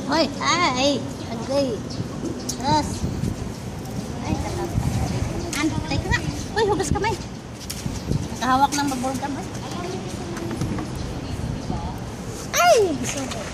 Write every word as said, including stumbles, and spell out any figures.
Hoy, ay, agay. Terus. Ay, tatap. An, teka nga. Hoy, hugas kamay. Nakahawak ng babor kamay. Ay, gusto ko.